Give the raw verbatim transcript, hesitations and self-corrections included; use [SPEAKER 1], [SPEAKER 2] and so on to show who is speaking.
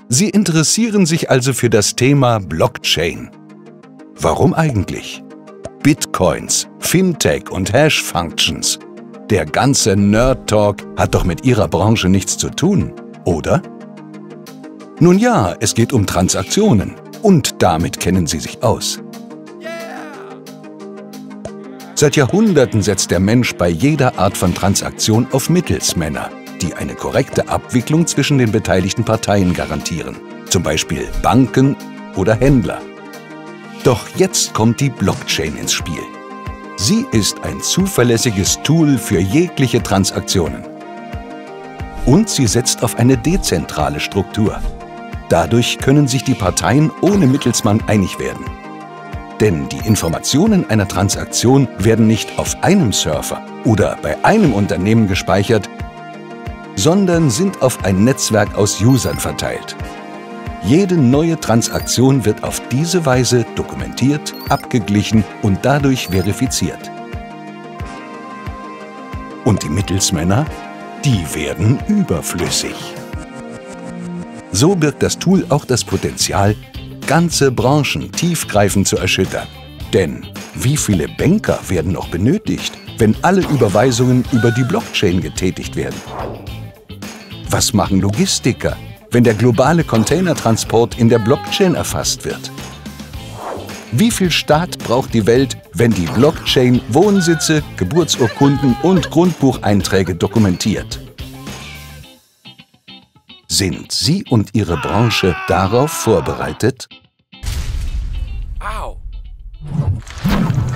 [SPEAKER 1] Sie interessieren sich also für das Thema Blockchain. Warum eigentlich? Bitcoins, Fintech und Hash-Functions. Der ganze Nerd-Talk hat doch mit Ihrer Branche nichts zu tun, oder? Nun ja, es geht um Transaktionen und damit kennen Sie sich aus. Seit Jahrhunderten setzt der Mensch bei jeder Art von Transaktion auf Mittelsmänner, die eine korrekte Abwicklung zwischen den beteiligten Parteien garantieren, zum Beispiel Banken oder Händler. Doch jetzt kommt die Blockchain ins Spiel. Sie ist ein zuverlässiges Tool für jegliche Transaktionen. Und sie setzt auf eine dezentrale Struktur. Dadurch können sich die Parteien ohne Mittelsmann einig werden. Denn die Informationen einer Transaktion werden nicht auf einem Server oder bei einem Unternehmen gespeichert, sondern sind auf ein Netzwerk aus Usern verteilt. Jede neue Transaktion wird auf diese Weise dokumentiert, abgeglichen und dadurch verifiziert. Und die Mittelsmänner? Die werden überflüssig. So birgt das Tool auch das Potenzial, ganze Branchen tiefgreifend zu erschüttern. Denn wie viele Banker werden noch benötigt, wenn alle Überweisungen über die Blockchain getätigt werden? Was machen Logistiker, wenn der globale Containertransport in der Blockchain erfasst wird? Wie viel Staat braucht die Welt, wenn die Blockchain Wohnsitze, Geburtsurkunden und Grundbucheinträge dokumentiert? Sind Sie und Ihre Branche darauf vorbereitet?
[SPEAKER 2] Au!